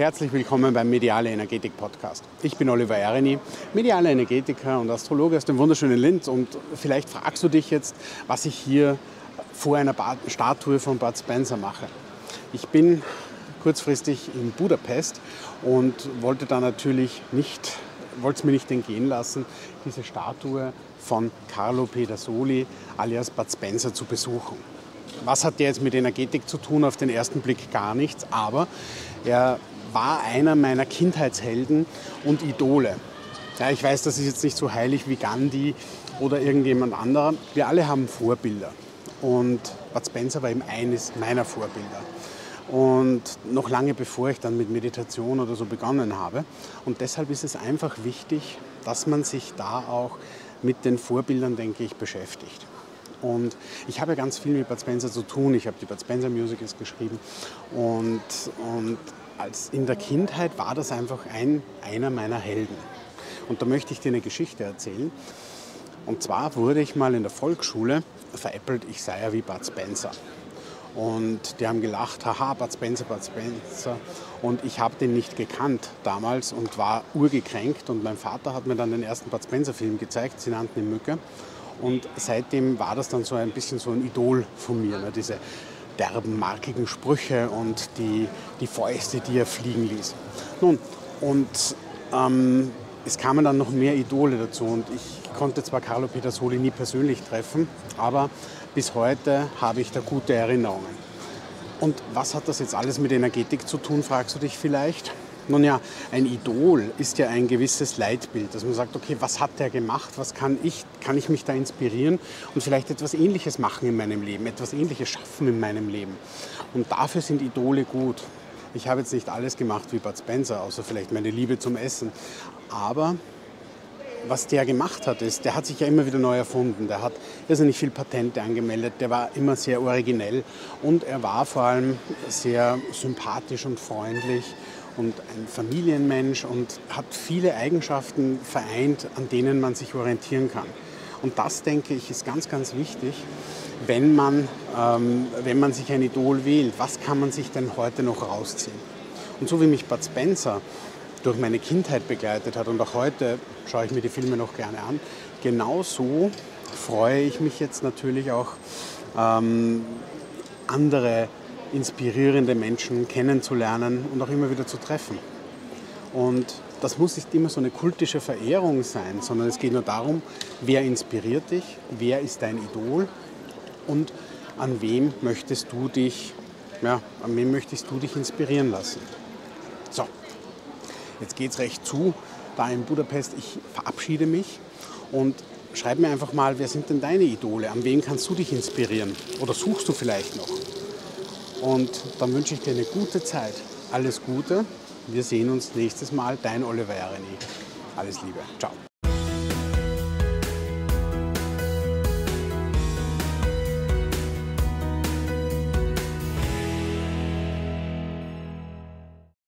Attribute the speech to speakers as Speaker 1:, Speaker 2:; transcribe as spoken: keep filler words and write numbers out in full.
Speaker 1: herzlich willkommen beim Mediale Energetik Podcast. Ich bin Oliver Ereni, medialer Energetiker und Astrologe aus dem wunderschönen Linz. Und vielleicht fragst du dich jetzt, was ich hier vor einer Statue von Bud Spencer mache. Ich bin kurzfristig in Budapest und wollte da natürlich nicht, wollte es mir nicht entgehen lassen, diese Statue von Carlo Pedersoli alias Bud Spencer zu besuchen. Was hat der jetzt mit Energetik zu tun? Auf den ersten Blick gar nichts, aber er war einer meiner Kindheitshelden und Idole. Ja, ich weiß, das ist jetzt nicht so heilig wie Gandhi oder irgendjemand anderer. Wir alle haben Vorbilder und Bud Spencer war eben eines meiner Vorbilder. Und noch lange bevor ich dann mit Meditation oder so begonnen habe. Und deshalb ist es einfach wichtig, dass man sich da auch mit den Vorbildern, denke ich, beschäftigt. Und ich habe ja ganz viel mit Bud Spencer zu tun. Ich habe die Bud Spencer Musicals geschrieben. Und, und als in der Kindheit war das einfach ein, einer meiner Helden. Und da möchte ich dir eine Geschichte erzählen. Und zwar wurde ich mal in der Volksschule veräppelt, ich sei ja wie Bud Spencer. Und die haben gelacht, haha, Bud Spencer, Bud Spencer. Und ich habe den nicht gekannt damals und war urgekränkt. Und mein Vater hat mir dann den ersten Bud Spencer-Film gezeigt, sie nannten ihn Mücke. Und seitdem war das dann so ein bisschen so ein Idol von mir, ne? Diese derben, markigen Sprüche und die, die Fäuste, die er fliegen ließ. Nun, und ähm, es kamen dann noch mehr Idole dazu. Und ich konnte zwar Carlo Pedersoli nie persönlich treffen, aber bis heute habe ich da gute Erinnerungen. Und was hat das jetzt alles mit Energetik zu tun, fragst du dich vielleicht? Nun ja, ein Idol ist ja ein gewisses Leitbild, dass man sagt, okay, was hat der gemacht, was kann ich, kann ich mich da inspirieren und vielleicht etwas Ähnliches machen in meinem Leben, etwas Ähnliches schaffen in meinem Leben. Und dafür sind Idole gut. Ich habe jetzt nicht alles gemacht wie Bud Spencer, außer vielleicht meine Liebe zum Essen, aber was der gemacht hat, ist, der hat sich ja immer wieder neu erfunden. Der hat irrsinnig viele Patente angemeldet, der war immer sehr originell und er war vor allem sehr sympathisch und freundlich und ein Familienmensch und hat viele Eigenschaften vereint, an denen man sich orientieren kann. Und das, denke ich, ist ganz, ganz wichtig, wenn man, ähm, wenn man sich ein Idol wählt. Was kann man sich denn heute noch rausziehen? Und so wie mich Bud Spencer durch meine Kindheit begleitet hat und auch heute schaue ich mir die Filme noch gerne an, genauso freue ich mich jetzt natürlich auch, ähm, andere inspirierende Menschen kennenzulernen und auch immer wieder zu treffen. Und das muss nicht immer so eine kultische Verehrung sein, sondern es geht nur darum, wer inspiriert dich, wer ist dein Idol und an wem möchtest du dich, ja, an wem möchtest du dich inspirieren lassen. So. Jetzt geht es recht zu, da in Budapest. Ich verabschiede mich und schreib mir einfach mal, wer sind denn deine Idole? An wen kannst du dich inspirieren? Oder suchst du vielleicht noch? Und dann wünsche ich dir eine gute Zeit. Alles Gute. Wir sehen uns nächstes Mal. Dein Oliver Ereni. Alles Liebe. Ciao.